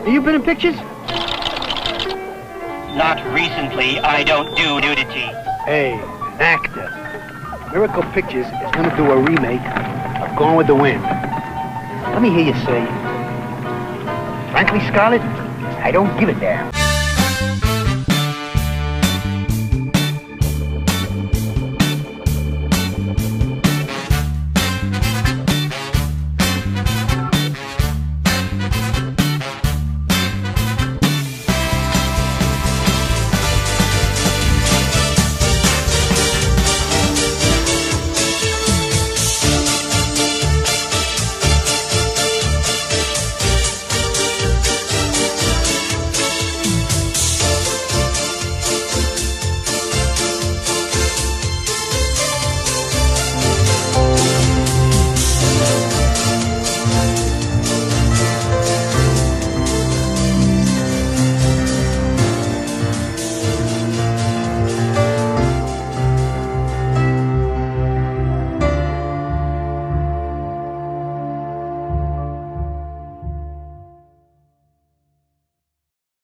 Have you been in pictures? Not recently. I don't do nudity. Hey, an actor. Miracle Pictures is going to do a remake of Gone with the Wind. Let me hear you say, frankly, Scarlett, I don't give a damn.